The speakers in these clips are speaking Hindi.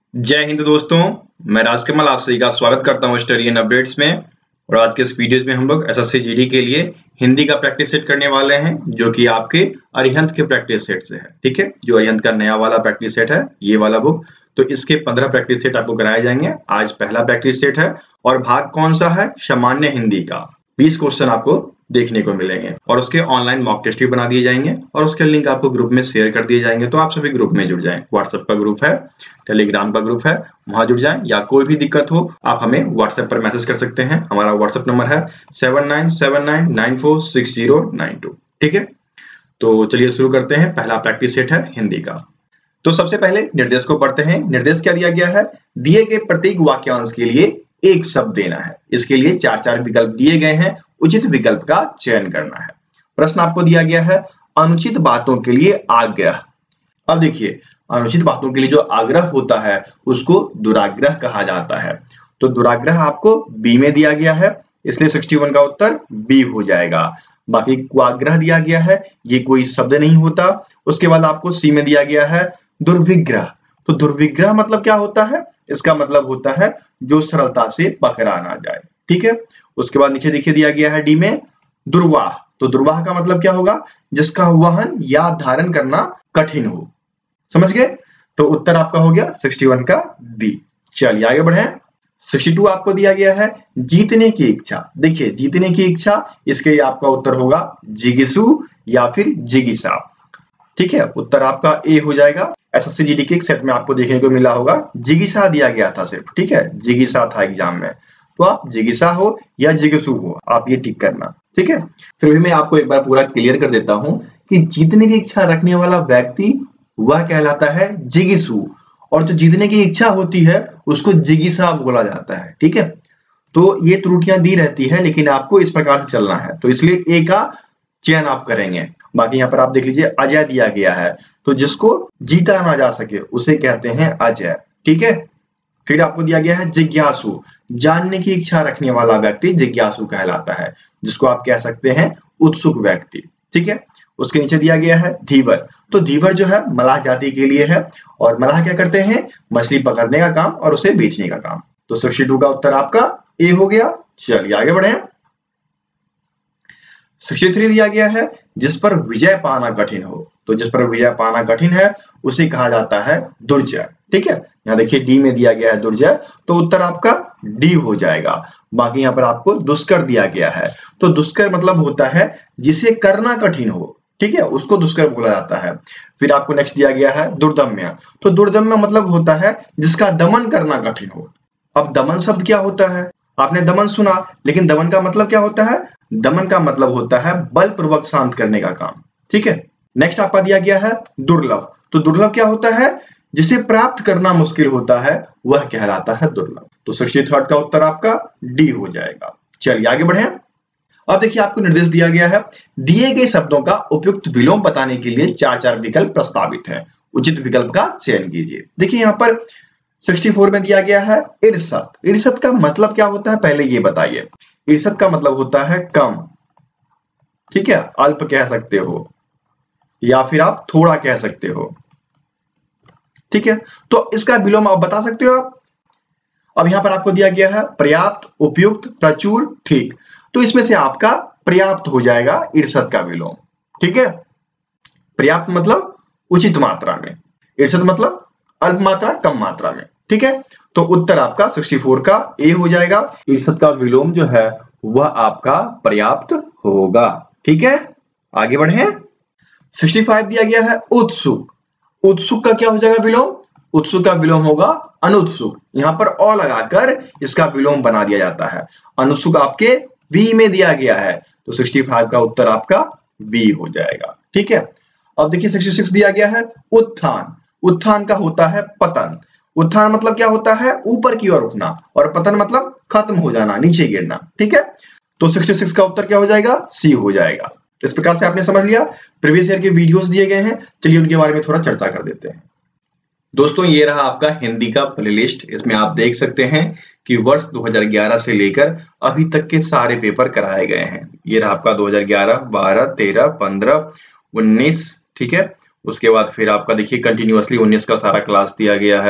जय हिंद दोस्तों, मैं राजकमल आप सभी का स्वागत करता हूं स्टडी एंड अपडेट्स में। और आज के इस वीडियो में हम लोग एसएससी जीडी के लिए हिंदी का प्रैक्टिस सेट करने वाले हैं, जो कि आपके अरिहंत के प्रैक्टिस सेट से है। ठीक है, जो अरिहंत का नया वाला प्रैक्टिस सेट है, ये वाला बुक, तो इसके 15 प्रैक्टिस सेट आपको कराए जाएंगे। आज पहला प्रैक्टिस सेट है और भाग कौन सा है? सामान्य हिंदी का। 20 क्वेश्चन आपको देखने को मिलेंगे और उसके ऑनलाइन मॉक टेस्ट भी बना दिए जाएंगे और उसके लिंक आपको ग्रुप में शेयर कर दिए जाएंगे। तो आप सभी ग्रुप में जुड़ जाएं। व्हाट्सएप का ग्रुप है, टेलीग्राम का ग्रुप है, वहां जुड़ जाएं। या कोई भी दिक्कत हो आप हमें व्हाट्सएप पर मैसेज कर सकते हैं। हमारा व्हाट्सएप नंबर है 7979946092। ठीक है, तो चलिए शुरू करते हैं। पहला प्रैक्टिस सेट है हिंदी का। तो सबसे पहले निर्देश को पढ़ते हैं। निर्देश क्या दिया गया है? दिए गए प्रत्येक वाक्यांश के लिए एक शब्द देना है। इसके लिए 4 विकल्प दिए गए हैं, उचित विकल्प का चयन करना है। प्रश्न आपको दिया गया है अनुचित बातों के लिए आग्रह। अब देखिए, अनुचित बातों के लिए जो आग्रह होता है उसको दुराग्रह कहा जाता है। तो दुराग्रह आपको बी में दिया गया है, इसलिए 61 का उत्तर बी हो जाएगा। बाकी कुआग्रह दिया गया है, ये कोई शब्द नहीं होता। उसके बाद आपको सी में दिया गया है दुर्विग्रह। तो दुर्विग्रह मतलब क्या होता है? इसका मतलब होता है जो सरलता से पकड़ा ना जाए। ठीक है, उसके बाद नीचे देखिए दिया गया है डी में दुर्वाह। तो दुर्वाह का मतलब क्या होगा? जिसका वहन या धारण करना कठिन हो। समझ गए? तो उत्तर आपका हो गया 61 का बी। चलिए आगे बढ़े। 62 आपको दिया गया है जीतने की इच्छा। देखिए, जीतने की इच्छा, इसके लिए आपका उत्तर होगा जिगीसु या फिर जिगीसा। ठीक है, उत्तर आपका ए हो जाएगा। एसएससी जीडी के एक सेट में आपको देखने को मिला होगा जिगीसा दिया गया था सिर्फ। ठीक है, जिगीसा था एग्जाम में। तो आप जिगीसा हो या जिगीसु हो, आप ये टिक करना। ठीक है, फिर भी मैं आपको एक बार पूरा क्लियर कर देता हूं कि जीतने की इच्छा रखने वाला व्यक्ति वह कहलाता है जिगीसु, और जो जीतने की इच्छा होती है उसको जिगीसा बोला जाता है। ठीक है, तो ये त्रुटियां दी रहती है, लेकिन आपको इस प्रकार से चलना है, तो इसलिए ए का चयन आप करेंगे। बाकी यहाँ पर आप देख लीजिए अजय दिया गया है, तो जिसको जीता ना जा सके उसे कहते हैं अजय। ठीक है, फिर आपको दिया गया है जिज्ञासु। जानने की इच्छा रखने वाला व्यक्ति जिज्ञासु कहलाता है, जिसको आप कह सकते हैं उत्सुक व्यक्ति। ठीक है, उसके नीचे दिया गया है धीवर। तो धीवर जो है मलाह जाति के लिए है, और मलाह क्या करते हैं? मछली पकड़ने का काम और उसे बेचने का काम। तो 62 का उत्तर आपका ए हो गया। चलिए आगे बढ़े। 63 दिया गया है जिस पर विजय पाना कठिन हो। तो जिस पर विजय पाना कठिन है उसे कहा जाता है दुर्जय। ठीक है, यहाँ देखिए डी में दिया गया है दुर्जय, तो उत्तर आपका डी हो जाएगा। बाकी यहाँ पर आपको दुष्कर दिया गया है। तो दुष्कर मतलब होता है जिसे करना कठिन हो। ठीक है, उसको दुष्कर बोला जाता है। फिर आपको नेक्स्ट दिया गया है दुर्दम्य। तो दुर्दम्य मतलब होता है जिसका दमन करना कठिन हो। अब दमन शब्द क्या होता है? आपने दमन सुना, लेकिन दमन का मतलब क्या होता है? दमन का मतलब होता है बलपूर्वक शांत करने का काम। ठीक है, नेक्स्ट आपका दिया गया है दुर्लभ। तो दुर्लभ क्या होता है? जिसे प्राप्त करना मुश्किल होता है वह कहलाता है दुर्लभ। तो 63 का उत्तर आपका डी हो जाएगा। चलिए आगे बढ़े। अब देखिए, आपको निर्देश दिया गया है दिए गए शब्दों का उपयुक्त विलोम बताने के लिए 4 विकल्प प्रस्तावित है। उचित विकल्प का चयन कीजिए। देखिए, यहाँ पर 64 में दिया गया है इरसत। इरसत का मतलब क्या होता है पहले ये बताइए। इरसत का मतलब होता है कम। ठीक है, अल्प कह सकते हो या फिर आप थोड़ा कह सकते हो। ठीक है, तो इसका विलोम आप बता सकते हो आप। अब यहां पर आपको दिया गया है पर्याप्त, उपयुक्त, प्रचुर, ठीक। तो इसमें से आपका पर्याप्त हो जाएगा इरसत का विलोम। ठीक है, पर्याप्त मतलब उचित मात्रा में, इरसत मतलब अल्प मात्रा, कम मात्रा में। ठीक है, तो उत्तर आपका 64 का ए हो जाएगा। इरसत का विलोम जो है वह आपका पर्याप्त होगा। ठीक है, आगे बढ़े। 65 दिया गया है उत्सुक। उत्सुक का क्या हो जाएगा विलोम? उत्सुक का विलोम होगा अनुत्सुक। यहां पर अ लगाकर इसका विलोम बना दिया जाता है। अनुत्सुक आपके बी में दिया गया है, तो 65 का उत्तर आपका बी हो जाएगा। ठीक है, अब देखिए 66 दिया गया है उत्थान। उत्थान का होता है पतन। उत्थान मतलब क्या होता है? ऊपर की ओर उठना, और पतन मतलब खत्म हो जाना, नीचे गिरना। ठीक है, तो 66 का उत्तर क्या हो जाएगा? सी हो जाएगा। इस प्रकार से आपने समझ लिया। प्रीवियस ईयर के वीडियोस दिए गए हैं, चलिए उनके बारे में थोड़ा चर्चा कर देते हैं। दोस्तों, ये रहा आपका हिंदी का प्लेलिस्ट। इसमें आप देख सकते हैं कि वर्ष 2011 से लेकर अभी तक के सारे पेपर कराए गए हैं। ये रहा आपका 2011, 12, 13, 15, 19। ठीक है, उसके बाद फिर आपका देखिए कंटिन्यूअसली 19 का सारा क्लास दिया गया है।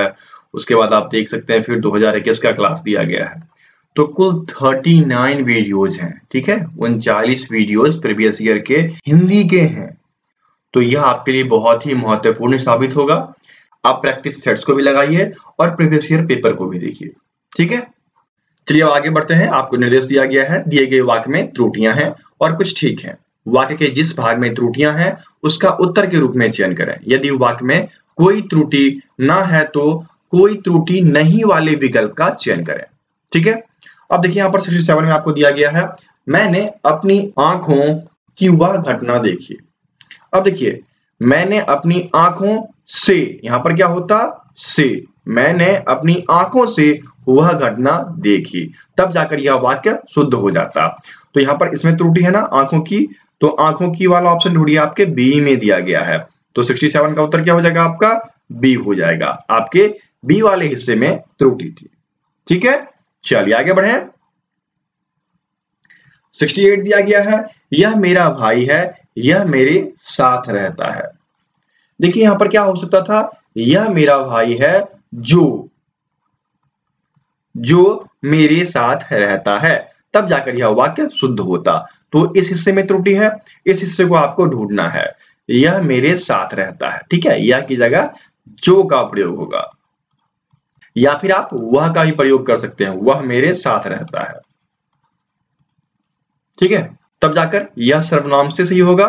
उसके बाद आप देख सकते हैं फिर 2021 का क्लास दिया गया है। तो कुल 39 वीडियोज हैं, ठीक है, 39 वीडियोज प्रीवियस ईयर के हिंदी के हैं। तो यह आपके लिए बहुत ही महत्वपूर्ण साबित होगा। आप प्रैक्टिस सेट्स को भी लगाइए और प्रीवियस ईयर पेपर को भी देखिए, ठीक है। चलिए अब आगे बढ़ते हैं। आपको निर्देश दिया गया है, दिए गए वाक्य में त्रुटियां हैं और कुछ ठीक है। वाक्य के जिस भाग में त्रुटियां हैं उसका उत्तर के रूप में चयन करें। यदि वाक्य में कोई त्रुटि ना है तो कोई त्रुटि नहीं वाले विकल्प का चयन करें, ठीक है। अब देखिए यहाँ पर 67 में आपको दिया गया है, मैंने अपनी आंखों की वह घटना देखी। अब देखिए, मैंने अपनी आंखों से, यहां पर क्या होता, से, मैंने अपनी आंखों से वह घटना देखी, तब जाकर यह वाक्य शुद्ध हो जाता। तो यहां पर इसमें त्रुटि है ना, आंखों की, तो आंखों की वाला ऑप्शन ढूंढिए, आपके बी में दिया गया है। तो 67 का उत्तर क्या हो जाएगा, आपका बी हो जाएगा। आपके बी वाले हिस्से में त्रुटि थी, ठीक है। चलिए आगे बढ़े। 68 दिया गया है, यह मेरा भाई है, यह मेरे साथ रहता है। देखिए यहां पर क्या हो सकता था, यह मेरा भाई है जो मेरे साथ रहता है, तब जाकर यह वाक्य शुद्ध होता। तो इस हिस्से में त्रुटि है, इस हिस्से को आपको ढूंढना है। यह मेरे साथ रहता है, ठीक है, यह की जगह जो का प्रयोग होगा, या फिर आप वह का भी प्रयोग कर सकते हैं, वह मेरे साथ रहता है, ठीक है, तब जाकर यह सर्वनाम से सही होगा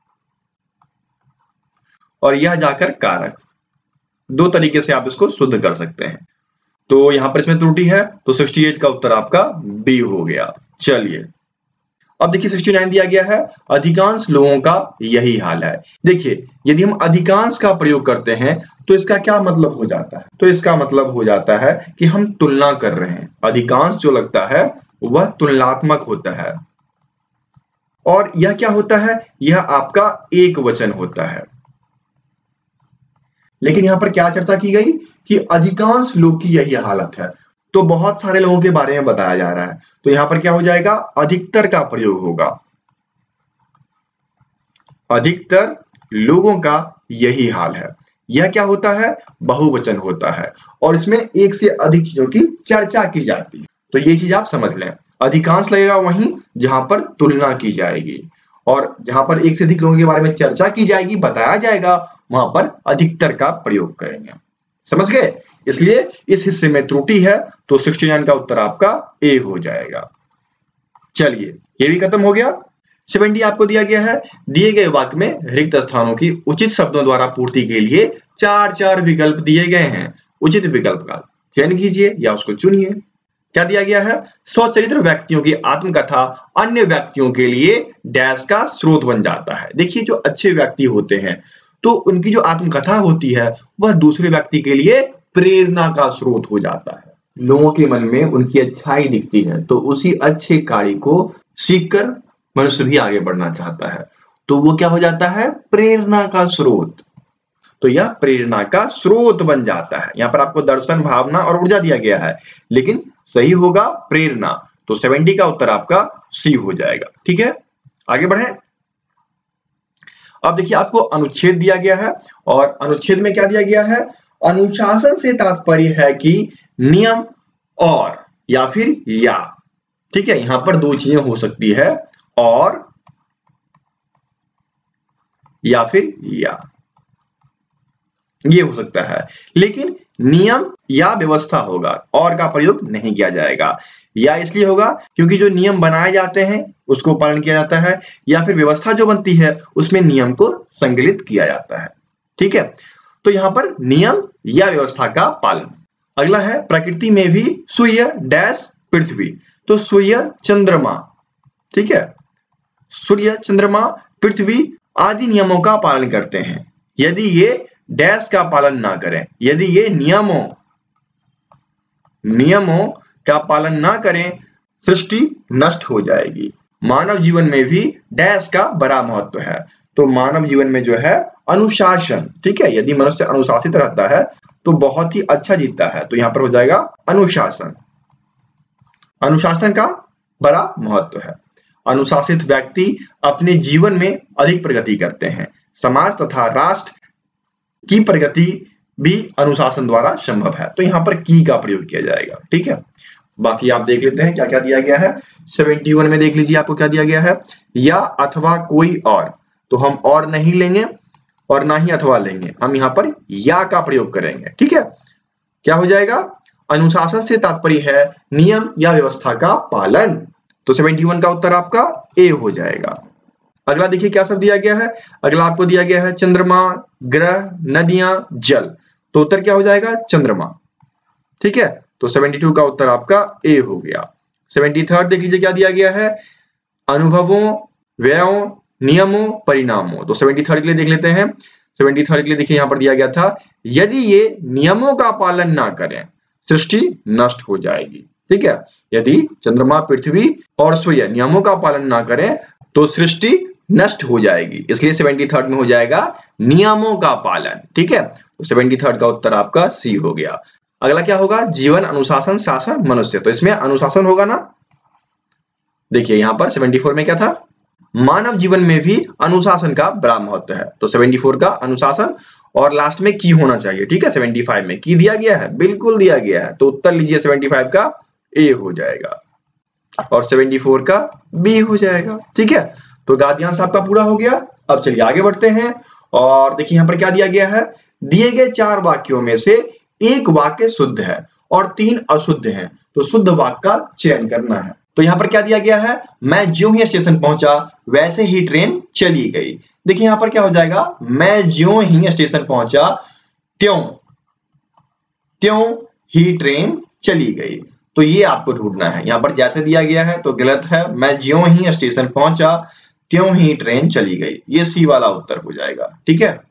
और यह जाकर कारक। दो तरीके से आप इसको शुद्ध कर सकते हैं। तो यहां पर इसमें त्रुटि है, तो 68 का उत्तर आपका बी हो गया। चलिए अब देखिए 69 दिया गया है, अधिकांश लोगों का यही हाल है। देखिए यदि हम अधिकांश का प्रयोग करते हैं तो इसका क्या मतलब हो जाता है, तो इसका मतलब हो जाता है कि हम तुलना कर रहे हैं। अधिकांश जो लगता है वह तुलनात्मक होता है, और यह क्या होता है, यह आपका एक वचन होता है। लेकिन यहां पर क्या चर्चा की गई कि अधिकांश लोग की यही हालत है, तो बहुत सारे लोगों के बारे में बताया जा रहा है। तो यहां पर क्या हो जाएगा, अधिकतर का प्रयोग होगा, अधिकतर लोगों का यही हाल है। यह क्या होता है, बहुवचन होता है, और इसमें एक से अधिक चीजों की चर्चा की जाती है। तो ये चीज आप समझ लें, अधिकांश लगेगा वहीं जहां पर तुलना की जाएगी, और जहां पर एक से अधिक लोगों के बारे में चर्चा की जाएगी, बताया जाएगा, वहां पर अधिकतर का प्रयोग करेंगे। समझ गए। इसलिए इस हिस्से में त्रुटि है, तो 69 का उत्तर आपका ए हो जाएगा। चलिए ये भी खत्म हो गया। 70 आपको दिया गया है, दिए गए वाक्य में रिक्त स्थानों की उचित शब्दों द्वारा पूर्ति के लिए 4 विकल्प दिए गए हैं। उचित विकल्प का चयन कीजिए या उसको चुनिए। क्या दिया गया है, स्वचरित्र व्यक्तियों की आत्मकथा अन्य व्यक्तियों के लिए डैश का स्रोत बन जाता है। देखिए जो अच्छे व्यक्ति होते हैं तो उनकी जो आत्मकथा होती है वह दूसरे व्यक्ति के लिए प्रेरणा का स्रोत हो जाता है। लोगों के मन में उनकी अच्छाई दिखती है, तो उसी अच्छे कार्य को सीखकर मनुष्य भी आगे बढ़ना चाहता है, तो वो क्या हो जाता है, प्रेरणा का स्रोत। तो यह प्रेरणा का स्रोत बन जाता है। यहाँ पर आपको दर्शन, भावना और ऊर्जा दिया गया है, लेकिन सही होगा प्रेरणा। तो 70 का उत्तर आपका सी हो जाएगा, ठीक है। आगे बढ़े। अब देखिए आपको अनुच्छेद दिया गया है, और अनुच्छेद में क्या दिया गया है, अनुशासन से तात्पर्य है कि नियम और या फिर या, ठीक है। यहां पर दो चीजें हो सकती है, और या फिर या, ये हो सकता है, लेकिन नियम या व्यवस्था होगा, और का प्रयोग नहीं किया जाएगा। या इसलिए होगा क्योंकि जो नियम बनाए जाते हैं उसको पालन किया जाता है, या फिर व्यवस्था जो बनती है उसमें नियम को संकलित किया जाता है, ठीक है। तो यहां पर नियम या व्यवस्था का पालन। अगला है, प्रकृति में भी सूर्य डैश पृथ्वी, तो सूर्य चंद्रमा, ठीक है, सूर्य चंद्रमा पृथ्वी आदि नियमों का पालन करते हैं। यदि ये डैश का पालन ना करें, यदि ये नियमों का पालन ना करें, सृष्टि नष्ट हो जाएगी। मानव जीवन में भी डैश का बड़ा महत्व है, तो मानव जीवन में जो है अनुशासन, ठीक है, यदि मनुष्य अनुशासित रहता है तो बहुत ही अच्छा जीता है। तो यहां पर हो जाएगा अनुशासन। अनुशासन का बड़ा महत्व है। अनुशासित व्यक्ति अपने जीवन में अधिक प्रगति करते हैं। समाज तथा राष्ट्र की प्रगति भी अनुशासन द्वारा संभव है। तो यहाँ पर की का प्रयोग किया जाएगा। ठीक है, बाकी आप देख लेते हैं क्या क्या दिया गया है। 71 में देख लीजिए आपको क्या दिया गया है, या अथवा कोई और। तो हम और नहीं लेंगे और ना ही अथवा लेंगे, हम यहाँ पर या का प्रयोग करेंगे। ठीक है, क्या हो जाएगा, अनुशासन से तात्पर्य है नियम या व्यवस्था का पालन। तो 71 का उत्तर आपका ए हो जाएगा। अगला देखिए क्या सब दिया गया है। अगला आपको दिया गया है चंद्रमा, ग्रह, नदियां, जल। तो उत्तर क्या हो जाएगा, चंद्रमा। ठीक है, तो 72 का उत्तर आपका ए हो गया। 73 देख लीजिए क्या दिया गया है, अनुभवों, व्ययों, नियमों, परिणामों। तो 73 के लिए देख लेते हैं। 73 के लिए देखिए यहाँ पर दिया गया था, यदि ये नियमों का पालन ना करें सृष्टि नष्ट हो जाएगी। ठीक है, यदि चंद्रमा, पृथ्वी और सूर्य नियमों का पालन ना करें तो सृष्टि नष्ट हो जाएगी। इसलिए 73 में हो जाएगा नियमों का पालन। ठीक है, तो 73 का उत्तर आपका सी हो गया। अगला क्या होगा, जीवन, अनुशासन, शासन, मनुष्य। तो इसमें अनुशासन होगा ना। देखिए यहाँ पर 74 में क्या था, मानव जीवन में भी अनुशासन का बड़ा महत्व है। तो 74 का अनुशासन और लास्ट में की होना चाहिए। ठीक है, 75 में की दिया गया है, बिल्कुल दिया गया है। तो उत्तर लीजिए 75 का ए हो जाएगा और 74 का बी हो जाएगा। ठीक है, तो गाद्यांश आपका पूरा हो गया। अब चलिए आगे बढ़ते हैं और देखिए यहाँ पर क्या दिया गया है, दिए गए 4 वाक्यों में से एक वाक्य शुद्ध है और 3 अशुद्ध हैं। तो शुद्ध वाक्य का चयन करना है। तो यहाँ पर क्या दिया गया है, मैं ज्यों ही स्टेशन पहुंचा वैसे ही ट्रेन चली गई। देखिए यहाँ पर क्या हो जाएगा, मैं ज्यों ही स्टेशन पहुंचा त्यों ही ट्रेन चली गई। तो ये आपको ढूंढना है। यहाँ पर जैसे दिया गया है तो गलत है, मैं ज्यों ही स्टेशन पहुंचा त्यों ही ट्रेन चली गई, ये सी वाला उत्तर हो जाएगा। ठीक है,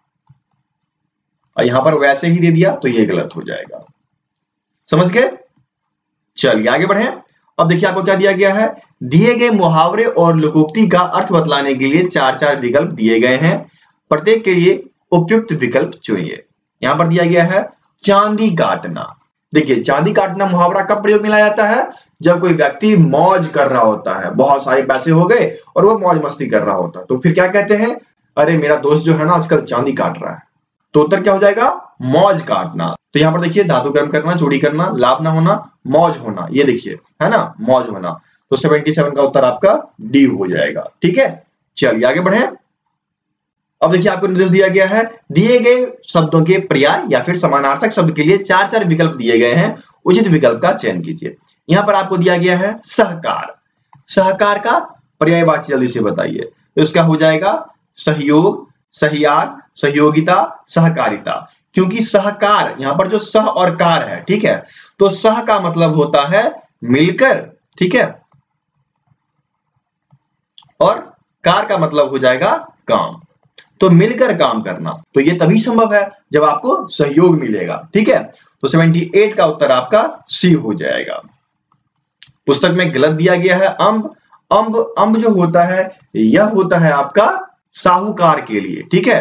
और यहां पर वैसे ही दे दिया तो ये गलत हो जाएगा। समझ गए, चलिए आगे बढ़े। अब देखिए आपको क्या दिया गया है, दिए गए मुहावरे और लोकोक्ति का अर्थ बतलाने के लिए 4 विकल्प दिए गए हैं, प्रत्येक के लिए उपयुक्त विकल्प चुनिए। यहां पर दिया गया है चांदी काटना। देखिए चांदी काटना मुहावरा कब प्रयोग में लाया जाता है, जब कोई व्यक्ति मौज कर रहा होता है, बहुत सारे पैसे हो गए और वो मौज मस्ती कर रहा होता है, तो फिर क्या कहते हैं, अरे मेरा दोस्त जो है ना आजकल चांदी काट रहा है। तो उत्तर क्या हो जाएगा, मौज काटना। तो यहाँ पर देखिए धातु कर्म करना, चोरी करना, लाभ ना होना, मौज होना, ये देखिए है ना, मौज होना। तो 77 का उत्तर आपका डी हो जाएगा। ठीक है, चलिए आगे बढ़े। अब देखिए आपको निर्देश दिया गया है, दिए गए शब्दों के पर्याय या फिर समानार्थक शब्द के लिए 4 विकल्प दिए गए हैं, उचित विकल्प का चयन कीजिए। यहाँ पर आपको दिया गया है सहकार। सहकार का पर्यायवाची जल्दी से बताइए। तो इसका हो जाएगा सहयोग, सहयाग, सहयोगिता, सहकारिता। क्योंकि सहकार, यहाँ पर जो सह और कार है, ठीक है, तो सह का मतलब होता है मिलकर, ठीक है, और कार का मतलब हो जाएगा काम। तो मिलकर काम करना, तो ये तभी संभव है जब आपको सहयोग मिलेगा। ठीक है, तो 78 का उत्तर आपका सी हो जाएगा। पुस्तक में गलत दिया गया है अम्ब। अम्ब जो होता है यह होता है आपका साहूकार के लिए। ठीक है,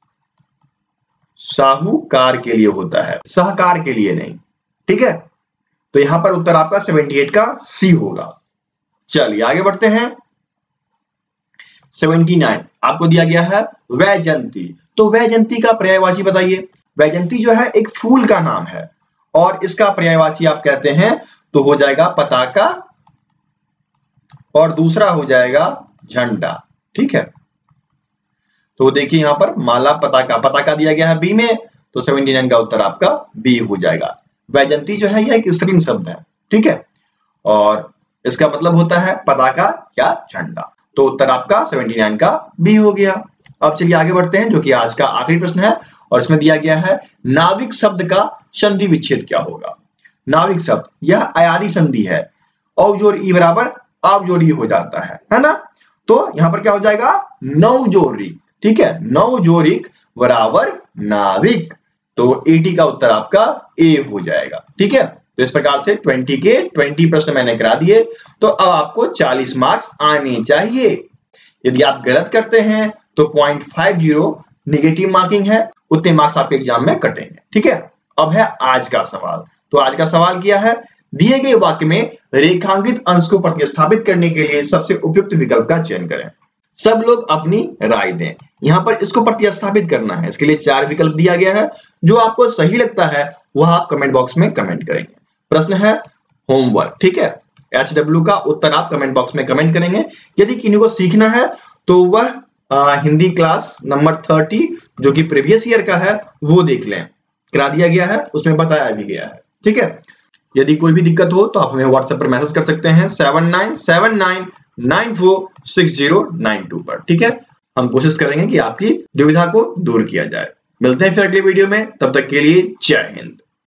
साहूकार के लिए होता है, सहकार के लिए नहीं। ठीक है, तो यहां पर उत्तर आपका 78 का सी होगा। चलिए आगे बढ़ते हैं। 79 आपको दिया गया है वैजयंती। तो वैजयंती का पर्यायवाची बताइए। वैजयंती जो है एक फूल का नाम है और इसका पर्यायवाची आप कहते हैं तो हो जाएगा पताका और दूसरा हो जाएगा झंडा। ठीक है, तो देखिए यहां पर माला, पताका, पताका दिया गया है बी में, तो 79 का उत्तर आपका बी हो जाएगा। वैजयंती जो है यह एक स्त्रीलिंग शब्द है। ठीक है, और इसका मतलब होता है पताका या झंडा। तो उत्तर आपका 79 का बी हो गया। अब चलिए आगे बढ़ते हैं, जो कि आज का आखिरी प्रश्न है और इसमें दिया गया है नाविक शब्द का संधि विच्छेद क्या होगा। नाविक शब्द यह अयादी संधि है, औ जोड़ ई बराबर आप जोड़ ई हो जाता है ना। तो यहां पर क्या हो जाएगा, नौजोरिक। ठीक है, नौजोरिक बराबर नाविक। तो 80 का उत्तर आपका ए हो जाएगा। ठीक है, तो इस प्रकार से 20 के 20 प्रश्न मैंने करा दिए। तो अब आपको 40 मार्क्स आने चाहिए। यदि आप गलत करते हैं तो 0.50 नेगेटिव मार्किंग है, उतने मार्क्स आपके एग्जाम में कटेंगे। ठीक है, अब है आज का सवाल। तो आज का सवाल किया है, दिए गए वाक्य में रेखांकित अंश को प्रतिस्थापित करने के लिए सबसे उपयुक्त विकल्प का चयन करें। सब लोग अपनी राय दें। यहाँ पर इसको प्रतिस्थापित करना है। इसके लिए 4 विकल्प दिया गया है, जो आपको सही लगता है वह आप कमेंट बॉक्स में कमेंट करेंगे। प्रश्न है होमवर्क, ठीक है। HW का उत्तर आप कमेंट बॉक्स में कमेंट करेंगे। यदि किन्हीं को सीखना है तो वह हिंदी क्लास नंबर 30 जो कि प्रीवियस ईयर का है वो देख लें, करा दिया गया है, उसमें बताया भी गया है, ठीक है। यदि कोई भी दिक्कत हो तो आप हमें व्हाट्सएप पर मैसेज कर सकते हैं 7979946092 पर, ठीक है। हम कोशिश करेंगे कि आपकी दुविधा को दूर किया जाए। मिलते हैं फिर अगली वीडियो में, तब तक के लिए जय हिंद।